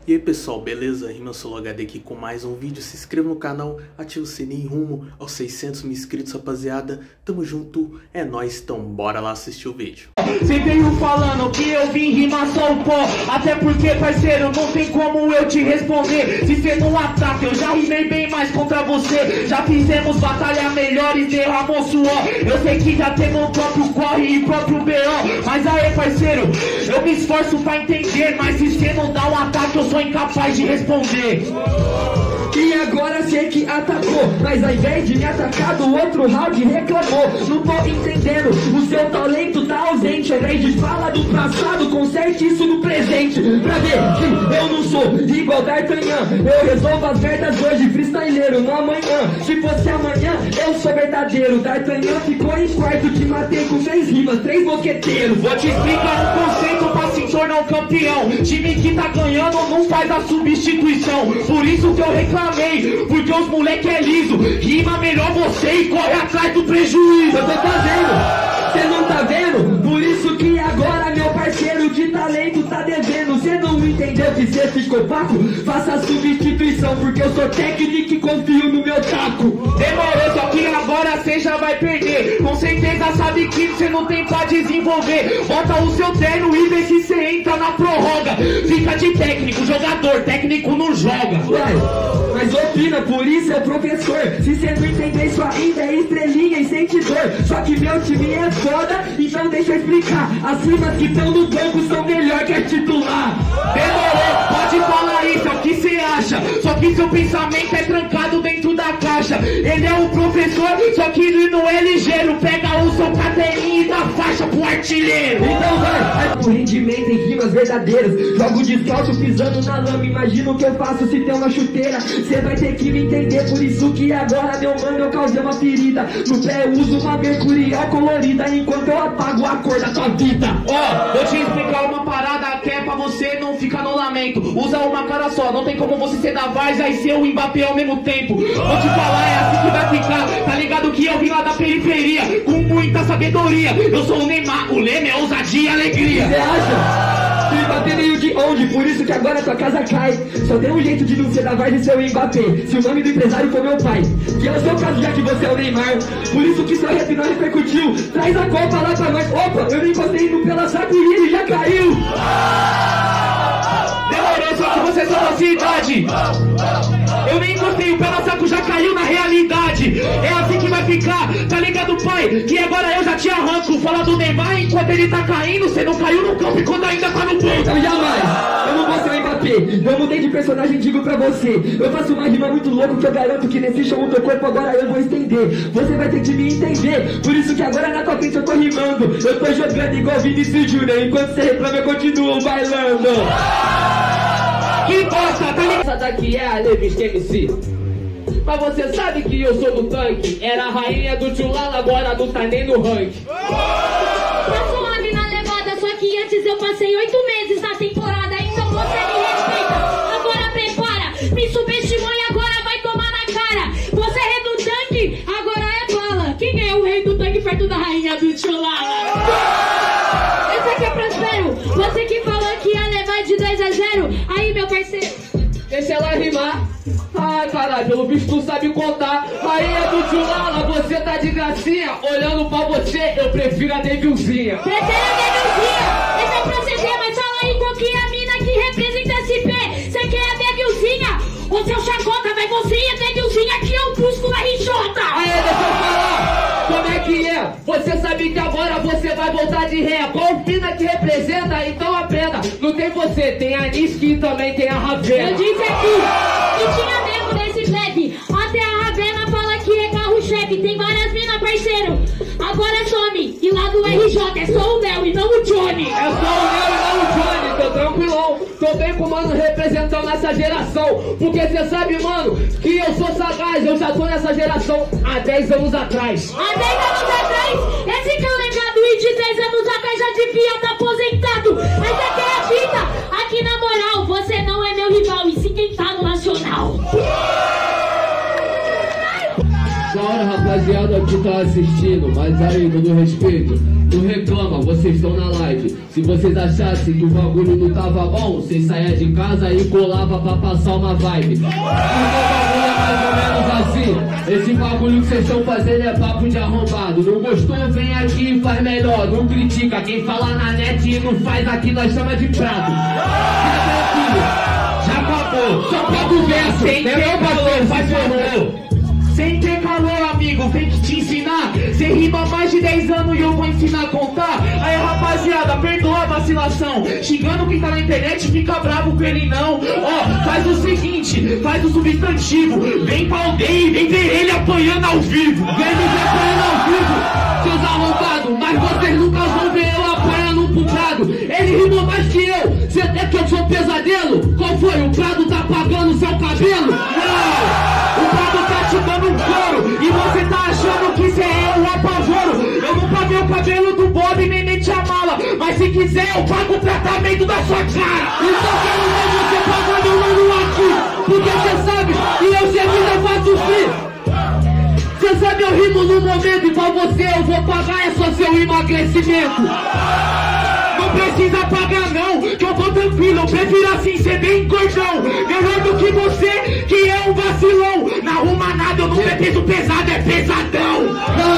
E aí pessoal, beleza? RimaSoloHD aqui com mais um vídeo. Se inscreva no canal, ativa o sininho rumo aos 600 mil inscritos, rapaziada. Tamo junto, é nóis, então bora lá assistir o vídeo. Cê veio falando que eu vim rimar só o pó. Até porque, parceiro, não tem como eu te responder. Se cê não ataca, eu já rimei bem mais contra você. Já fizemos batalha melhor e derramou suor. Eu sei que já temos o próprio corre e próprio B.O. Mas aí, parceiro, eu me esforço pra entender. Mas se cê não dá um ataque, eu sou incapaz de responder. E agora sei que atacou, mas ao invés de me atacar do outro round reclamou. Não tô entendendo, o seu talento tá ausente. Ao invés de falar do passado, conserte isso no presente. Pra ver que eu não sou igual D'Artagnan. Eu resolvo as merdas hoje, freestyleiro no amanhã. Se fosse amanhã, eu sou verdadeiro. D'Artagnan ficou em quarto, te matei com 3 rimas, 3 mosqueteiros. Vou te explicar um conceito pra se tornar um campeão. Time que tá ganhando não faz a substituição. Por isso que eu reclamei, porque os moleque é liso. Rima melhor você e corre atrás do prejuízo. Eu tô fazendo, cê não tá vendo? Por isso que agora meu parceiro de talento tá devendo. Cê não entendeu que cê ficou paco? Faça a substituição, porque eu sou técnico e confio no meu taco. Demorou, só que agora cê já vai perder. Com certeza sabe que cê não tem pra desenvolver. Bota o seu terno e vê se cê entra na prorroga. Fica de técnico, jogador, técnico não joga. Ué, mas opina, por isso é professor. Se cê não entender isso ainda é estrelinha e sente dor. Só que meu time é foda, então deixa eu explicar. As rimas que estão no banco são melhor que a titular. Demorou, pode falar isso, é o que cê acha. Só que seu pensamento é trancado dentro da caixa. Ele é um professor, só que ele não é ligeiro. Pega o seu caderninho e dá faixa pro artilheiro. Então vai, o rendimento em rimas verdadeiras. Jogo de salto pisando na lama. Imagina o que eu faço se tem uma chuteira. Cê vai ter que me entender, por isso que agora, meu mano, eu causei uma ferida. No pé eu uso uma mercurial colorida, enquanto eu apago a cor da tua vida. Ó, vou te explicar uma parada que é pra você não ficar no lamento. Usa uma cara só, não tem como você ser da Várzea e ser o Mbappé ao mesmo tempo. Vou te falar, é assim que vai ficar. Tá ligado que eu vim lá da periferia com muita sabedoria. Eu sou o Neymar, o lema é ousadia e alegria. Cê acha? Mbappé veio de onde? Por isso que agora tua casa cai. Só tem um jeito de não ser da Várzea e ser o Mbappé. Se o nome do empresário for meu pai, que é o seu caso já que você é o Neymar. Por isso que seu rap não repercutiu. Traz a Copa lá pra nós. Opa, eu nem encostei no pela saco e ele já caiu. Demorou, só que você é só da cidade. Eu nem encostei, o pé na saco já caiu na realidade. É assim que vai ficar, tá ligado, pai? Que agora eu já te arranco. Fala do Neymar enquanto ele tá caindo. Você não caiu no campo enquanto ainda tá no banco. Então jamais, eu não vou ser o Mbappé. Eu mudei de personagem, digo pra você. Eu faço uma rima muito louca que eu garanto que nesse show o teu corpo agora eu vou estender. Você vai ter que me entender. Por isso que agora na tua frente eu tô rimando. Eu tô jogando igual Vinicius Júnior. Enquanto você reclama eu continuo bailando. Que bosta, tá ligado? Essa daqui é a Levis MC. Mas você sabe que eu sou do tanque. Era a rainha do Tchulala, agora não tá nem no ranking. Tá suave na levada, só que antes eu passei 8 meses na temporada. Então você me respeita, agora prepara. Me subestimou e agora vai tomar na cara. Você é rei do tanque, agora é bala. Quem é o rei do tanque perto da rainha do Tchulala? Esse aqui é Prospero, você que falou que ia levar de 2-0. Aí meu parceiro, Deixa ela rimar. Ai, caralho, pelo visto tu sabe contar. Rainha do Tchulala, você tá de gracinha. Olhando pra você, eu prefiro a Devilzinha. prefere a Devilzinha. Esse é o proceder, mas fala aí qual que é a mina que representa SP. Você quer a Devilzinha? O seu chacota vai você e a Devilzinha que eu busco na RJ. Aí, deixa eu falar. Como é que é? Você sabe que agora você vai voltar de ré. Qual fina que representa? Então aprenda. Não tem você, tem a Niski e também tem a Ravena. Eu disse aqui que tinha mesmo nesse black. Até a Ravena fala que é carro-chefe. Tem várias minas, parceiro. Agora some. E lá do RJ é só o Nel e não o Johnny. É só o meu e não o Johnny, tô tranquilão. Tô bem com o mano representando essa geração. Porque cê sabe, mano, que eu sou sagaz. Eu já tô nessa geração há 10 anos atrás. Há 10 anos atrás, esse que é o legado. E de 10 anos atrás já devia estar aposentado. Mas aqui é a fita. Aqui na moral, você não é meu rival. E sim quem tá no Nacional. Da hora, rapaz. rapaziada que tá assistindo, mas aí, todo respeito, não reclama, vocês estão na live. Se vocês achassem que o bagulho não tava bom, vocês saiam de casa e colava pra passar uma vibe. Porque o bagulho é mais ou menos assim. Esse bagulho que vocês estão fazendo é papo de arrombado. Não gostou, vem aqui e faz melhor. Não critica, quem fala na net e não faz aqui, nós chama de prato. Fica tranquilo, já acabou. Só pega o verso, sem ter calor, faz favor. Sem ter calor, amigo, vem que te ensinar. Cê rima há mais de 10 anos e eu vou ensinar a contar. Aí, rapaziada, perdoa a vacilação. Xingando quem tá na internet, fica bravo com ele não. Ó, faz o seguinte, faz o substantivo. Vem pra aldeia e vem ver ele apanhando ao vivo. Vem me ver apanhando ao vivo, seus arrombados. Mas vocês nunca vão ver eu apanhando pro Prado. Ele rimou mais que eu, cê até que eu sou pesadelo. Qual foi? O Prado tá pagando seu cabelo? Não! O Prado tá te dando um couro e você tá achando que cê é o apavoro. Eu não paguei o cabelo do Bob nem meti a mala, mas se quiser eu pago o tratamento da sua cara. Então quero ver você pagando o nome aqui, porque cê sabe que eu sempre não faço frio. Cê sabe eu rimo no momento e pra você eu vou pagar é só seu emagrecimento. Não precisa pagar não, que eu vou tranquilo, eu prefiro assim ser bem gordão. Melhor do que você, que é um vacilão. Não arruma nada, eu não é peso pesado, é pesadão.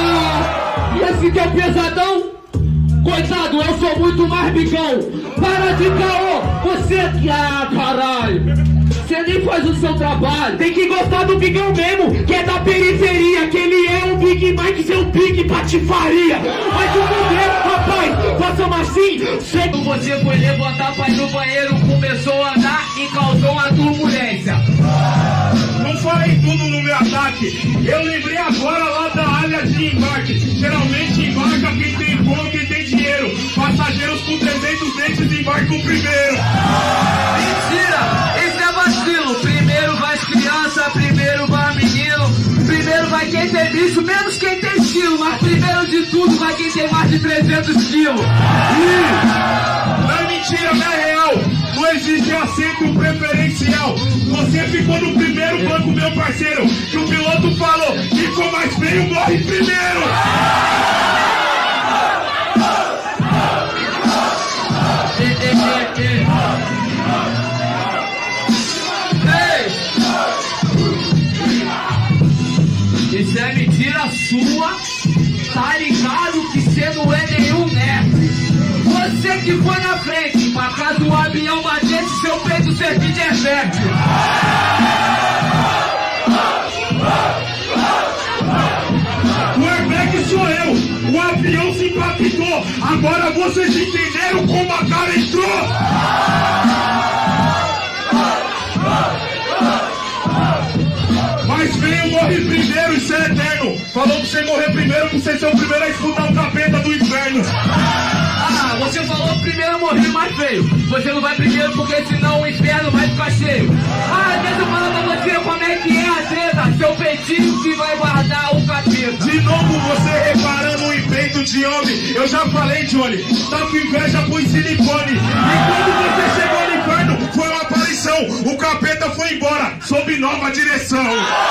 Ah, e esse que é pesadão? Coitado, eu sou muito mais bigão. Para de caô, você que... Ah, caralho. Você nem faz o seu trabalho. Tem que gostar do bigão mesmo, que é da periferia. Que ele é um Big Mike, seu pique patifaria. Mas o modelo, rapaz, façam assim. Quando você foi levantar pra ir no banheiro, começou a andar e causou uma turbulência. Não falei tudo no meu ataque. Eu lembrei agora lá da área de embarque. Geralmente embarca quem tem voo, quem tem dinheiro. Passageiros com 300 dentes embarcam primeiro. Mentira! Isso é vacilo. Primeiro vai as crianças, primeiro vai menino. Primeiro vai quem tem bicho, menos quem tem estilo. Mas primeiro de tudo vai quem tem mais de 300 quilos. Não é mentira, não é real. Não existe assento preferencial. Você ficou no primeiro banco, meu parceiro. Que o piloto falou, quem for mais feio morre primeiro. Isso é mentira sua, tá ligado que cê não é nenhum nerd. Você que foi na frente, pra caso o avião batesse, seu peito servir de efeito. O airbag sou eu, o avião se impactou. Agora vocês entenderam como a cara entrou. Mas veio morrer primeiro, isso é eterno. Falou pra você morrer primeiro, pra você ser o primeiro a escutar o capeta do inferno. Ah, você falou primeiro morrer mais feio. Você não vai primeiro porque senão o inferno vai ficar cheio. Ah, deixa eu falar pra você como é que é a treta. Seu peitinho que vai guardar o capeta. De novo você reparando o peito de homem. Eu já falei, Johnny, tá com inveja por silicone. E quando você chegou no inferno, foi uma aparição. O capeta foi embora, sob nova direção.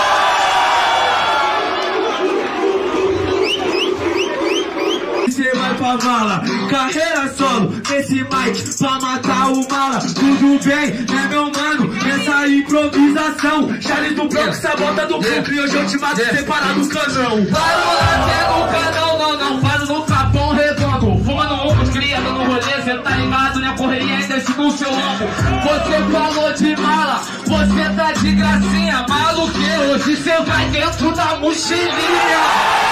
Você vai pra vala, carreira solo, esse mic pra matar o mala. Tudo bem, né meu mano, essa improvisação. Charles do Bronx, sabota do Brooklyn, e hoje eu te mato separado do canão. Parou até no canal, não, faz no Capão Redondo. Fumando ovos, cria, dando rolê, cê tá ligado, né? Correria ainda no seu ombro. Você falou de mala, você tá de gracinha. Maluque, hoje cê vai dentro da mochilinha.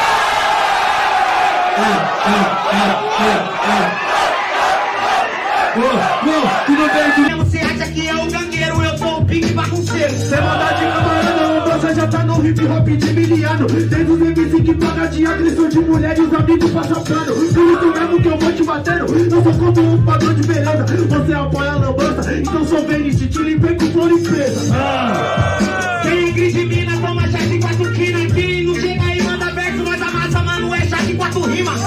Tudo bem, Você acha que é o gangueiro, eu sou o pique bagunceiro. Sem maldade, camarada, você já tá no hip hop de miliano. Desde os MC que paga de agressão de mulher e os amigos passam pano. Por isso mesmo que eu vou te batendo. Eu sou como um padrão de beleza. Você apoia a lambança, então sou Venice, te limpei com flor e presa. Quem grita em mina, toma chá de 4 quilos. Quem não chega aí, manda verso, nós amassa, mano, é chá de 4 rimas.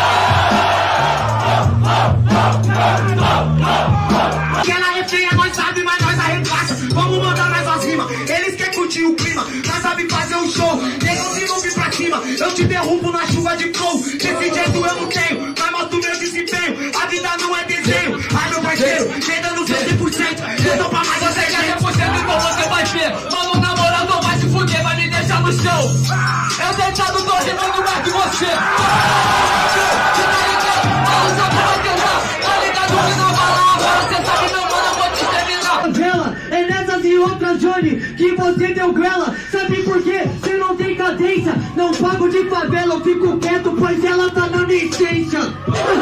Aquela é feia, nós sabe, mas nós arregaça. Vamos mandar mais as rimas. Eles querem curtir o clima, nós sabe fazer um show. Negão de novo pra cima. Eu te derrubo na chuva de flow. Desse jeito eu não tenho, mas mostro meu desempenho. A vida não é desenho. Ai meu parceiro, vem dando seu 100%. Eu tô pra mais você quer 100%, então você vai ver. Mano, na moral, não vai se fuder, vai me deixar no chão. Eu deitado tô rimando mais que você. Você tá ligado? Fala só pra vai tentar. Tá ligado que não vai lá agora, cê sabe meu mano, eu vou te terminar. Vela, é nessas e outras, Johnny, que você deu grela. Sabe por quê? Você não tem cadência. Não pago de favela, eu fico quieto, pois ela tá na licença.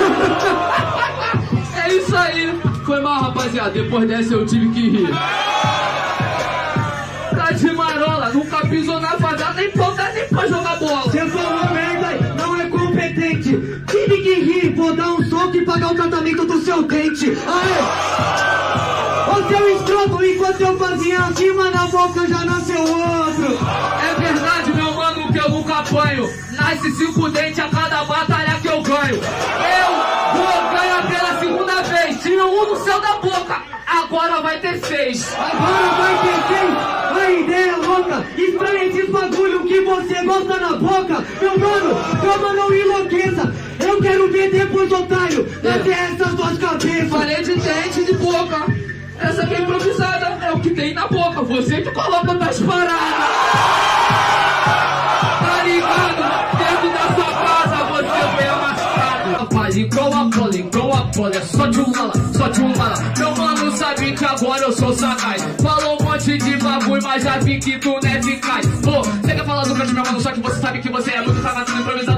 É isso aí. Foi mal, rapaziada. Depois dessa eu tive que rir. Tá de marola, nunca pisou na favela, nem ponta, nem pra jogar bola. Você falou merda, não é competente. Tive que rir, vou dar um soco e pagar o tratamento do seu dente. Aê! Ô seu escroto, enquanto eu fazia acima na boca já nasceu outro. É verdade, meu mano, que eu nunca apanho. Nasce 5 dentes a cada batalha que eu ganho. Eu vou ganhar pela segunda vez. Tinha um no céu da boca, agora vai ter 6. Agora vai ter 6. A ideia é louca. Estranha esses bagulho que você gosta na boca. Meu mano, calma, não enlouqueça. Eu quero ver depois, otário, nascer essas duas cabeças. Falei de dente de boca. Essa aqui é improvisada, é o que tem na boca. Você que coloca das paradas. Tá ligado? Dentro da sua casa você foi amassado. Igual a bola, é só de um mala. Meu mano sabe que agora eu sou sagaz. Falou um monte de bagulho, mas já vi que tu não é eficaz. Pô, você quer falar do grande meu mano, só que você sabe que você é muito travado, improvisado.